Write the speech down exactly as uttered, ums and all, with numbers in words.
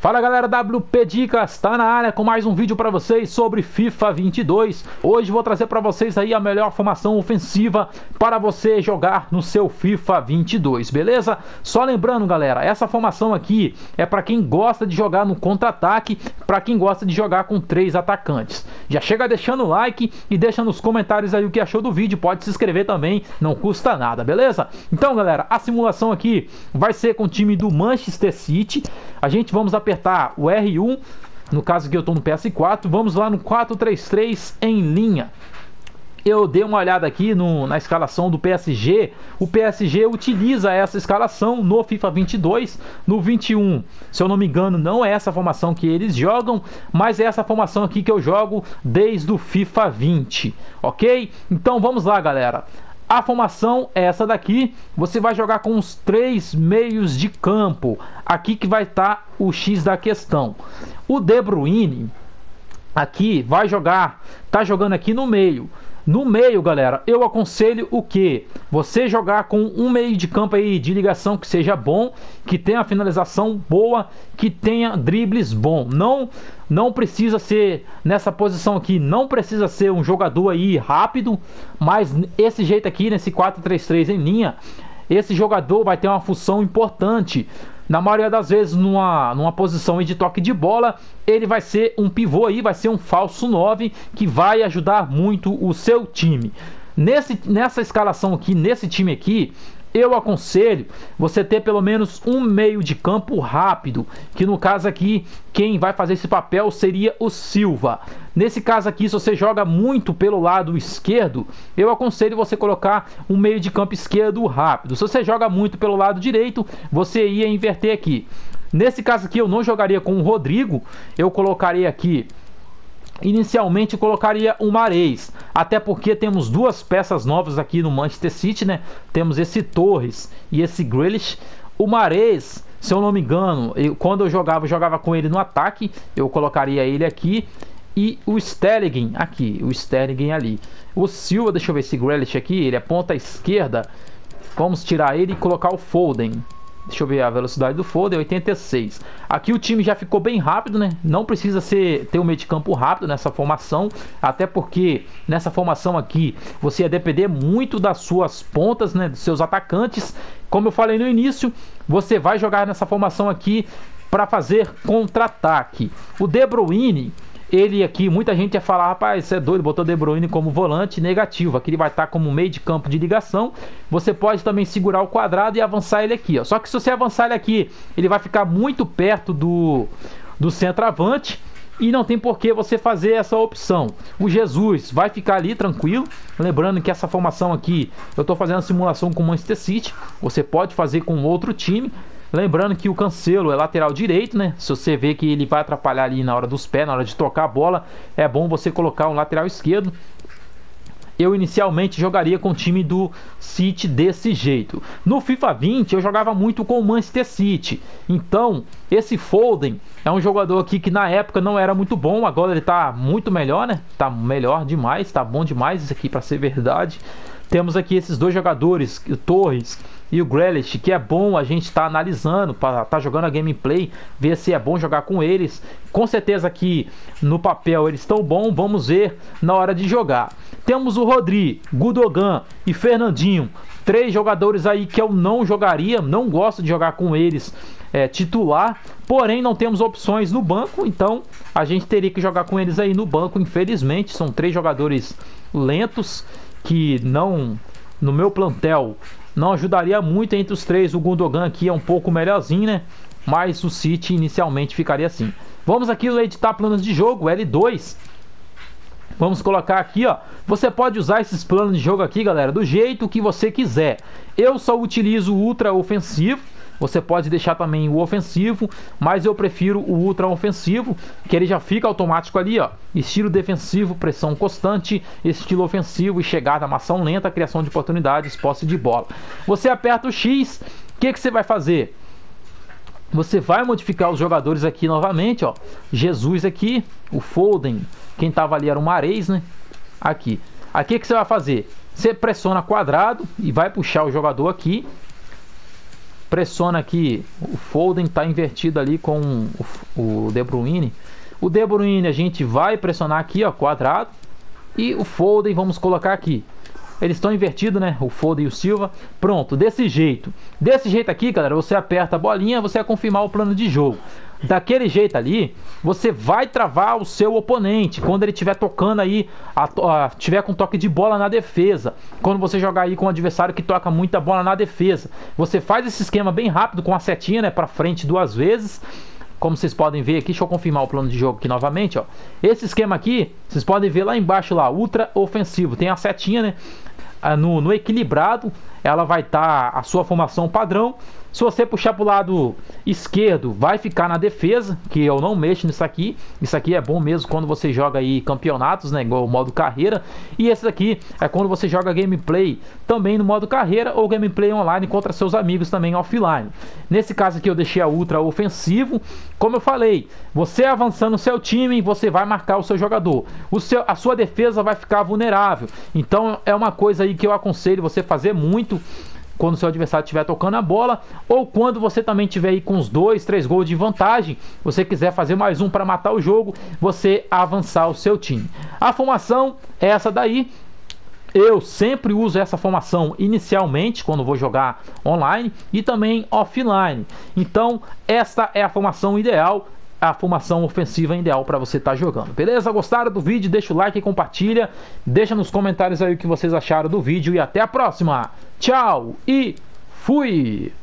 Fala galera, W P Dicas tá na área com mais um vídeo para vocês sobre FIFA vinte e dois. Hoje vou trazer para vocês aí a melhor formação ofensiva para você jogar no seu FIFA vinte e dois, beleza? Só lembrando galera, essa formação aqui é para quem gosta de jogar no contra-ataque, para quem gosta de jogar com três atacantes. Já chega deixando o like e deixa nos comentários aí o que achou do vídeo, pode se inscrever também, não custa nada, beleza? Então galera, a simulação aqui vai ser com o time do Manchester City. A gente vamos apertar o R um, no caso aqui eu estou no P S quatro, vamos lá no quatro três três em linha. Eu dei uma olhada aqui no, na escalação do P S G. O P S G utiliza essa escalação no FIFA vinte e dois. No vinte e um, se eu não me engano, não é essa formação que eles jogam, mas é essa formação aqui que eu jogo desde o FIFA vinte, ok? Então vamos lá galera. A formação é essa daqui. Você vai jogar com os três meios de campo. Aqui que vai estar o X da questão. O De Bruyne aqui vai jogar, tá jogando aqui no meio. No meio, galera, eu aconselho o que? Você jogar com um meio de campo aí de ligação que seja bom, que tenha finalização boa, que tenha dribles bom. Não, não precisa ser nessa posição aqui, não precisa ser um jogador aí rápido, mas esse jeito aqui, nesse quatro três três em linha, esse jogador vai ter uma função importante. Na maioria das vezes, numa, numa posição de toque de bola, ele vai ser um pivô aí, vai ser um falso nove, que vai ajudar muito o seu time. Nesse, nessa escalação aqui, nesse time aqui, eu aconselho você ter pelo menos um meio de campo rápido, que no caso aqui, quem vai fazer esse papel seria o Silva. Nesse caso aqui, se você joga muito pelo lado esquerdo, eu aconselho você colocar um meio de campo esquerdo rápido. Se você joga muito pelo lado direito, você ia inverter aqui. Nesse caso aqui, eu não jogaria com o Rodrigo, eu colocaria aqui... Inicialmente colocaria o Mahrez, até porque temos duas peças novas aqui no Manchester City, né? Temos esse Torres e esse Grealish. O Mahrez, se eu não me engano, eu, quando eu jogava, eu jogava com ele no ataque, eu colocaria ele aqui. E o Sterling aqui, o Sterling ali. O Silva, deixa eu ver esse Grealish aqui, ele é ponta esquerda. Vamos tirar ele e colocar o Foden. Deixa eu ver a velocidade do Foden, oitenta e seis. Aqui o time já ficou bem rápido, né? Não precisa ser, ter um meio de campo rápido nessa formação. Até porque nessa formação aqui você ia depender muito das suas pontas, né? Dos seus atacantes. Como eu falei no início, você vai jogar nessa formação aqui para fazer contra-ataque. O De Bruyne... Ele aqui, muita gente ia falar, rapaz, você é doido, botou De Bruyne como volante negativo. Aqui ele vai estar como meio de campo de ligação. Você pode também segurar o quadrado e avançar ele aqui, ó. Só que se você avançar ele aqui, ele vai ficar muito perto do, do centroavante. E não tem por que você fazer essa opção. O Jesus vai ficar ali tranquilo. Lembrando que essa formação aqui, eu estou fazendo a simulação com o Manchester City. Você pode fazer com outro time. Lembrando que o Cancelo é lateral direito, né? Se você vê que ele vai atrapalhar ali na hora dos pés, na hora de tocar a bola, é bom você colocar um lateral esquerdo. Eu inicialmente jogaria com o time do City desse jeito. No FIFA vinte eu jogava muito com o Manchester City. Então, esse Foden é um jogador aqui que na época não era muito bom. Agora ele tá muito melhor, né? Tá melhor demais, tá bom demais isso aqui para ser verdade. Temos aqui esses dois jogadores, o Torres e o Grealish, que é bom a gente estar tá analisando, para estar tá jogando a gameplay, ver se é bom jogar com eles. Com certeza que no papel eles estão bons, vamos ver na hora de jogar. Temos o Rodri, Gundogan e Fernandinho, três jogadores aí que eu não jogaria, não gosto de jogar com eles é, titular, porém não temos opções no banco, então a gente teria que jogar com eles aí no banco, infelizmente. São três jogadores lentos, que não, no meu plantel, não ajudaria muito. Entre os três, o Gundogan aqui é um pouco melhorzinho, né? Mas o City inicialmente ficaria assim. Vamos aqui no editar planos de jogo, L dois. Vamos colocar aqui, ó. Você pode usar esses planos de jogo aqui, galera, do jeito que você quiser. Eu só utilizo o ultra ofensivo. Você pode deixar também o ofensivo, mas eu prefiro o ultra ofensivo, que ele já fica automático ali, ó. Estilo defensivo, pressão constante. Estilo ofensivo e chegada, ação lenta, criação de oportunidades, posse de bola. Você aperta o X, o que que você vai fazer? Você vai modificar os jogadores aqui novamente, ó. Jesus aqui, o Foden, quem tava ali era o Mahrez, né? Aqui. Aqui o que você vai fazer? Você pressiona quadrado e vai puxar o jogador aqui. Pressiona aqui, o Foden está invertido ali com o, o De Bruyne. O De Bruyne a gente vai pressionar aqui, ó, quadrado. E o Foden vamos colocar aqui. Eles estão invertidos, né? O Foden e o Silva. Pronto, desse jeito. Desse jeito aqui, galera, você aperta a bolinha, você vai confirmar o plano de jogo. Daquele jeito ali, você vai travar o seu oponente quando ele estiver tocando aí, a, a, tiver com toque de bola na defesa. Quando você jogar aí com um adversário que toca muita bola na defesa, você faz esse esquema bem rápido com a setinha, né, para frente duas vezes. Como vocês podem ver aqui, deixa eu confirmar o plano de jogo aqui novamente, ó. Esse esquema aqui, vocês podem ver lá embaixo lá, ultra ofensivo. Tem a setinha, né? No, no equilibrado, ela vai estar tá a sua formação padrão. Se você puxar para o lado esquerdo, vai ficar na defesa, que eu não mexo nisso aqui. Isso aqui é bom mesmo quando você joga aí campeonatos, né, igual o modo carreira. E esse aqui é quando você joga gameplay também no modo carreira ou gameplay online contra seus amigos também offline. Nesse caso aqui eu deixei a ultra ofensivo. Como eu falei, você avançando o seu time, você vai marcar o seu jogador. O seu, a sua defesa vai ficar vulnerável. Então é uma coisa aí que eu aconselho você fazer muito quando o seu adversário estiver tocando a bola, ou quando você também tiver aí com uns dois, três gols de vantagem, você quiser fazer mais um para matar o jogo, você avançar o seu time. A formação é essa daí. Eu sempre uso essa formação inicialmente quando vou jogar online e também offline. Então esta é a formação ideal, a formação ofensiva ideal para você estar tá jogando. Beleza? Gostaram do vídeo? Deixa o like e compartilha. Deixa nos comentários aí o que vocês acharam do vídeo e até a próxima. Tchau e fui!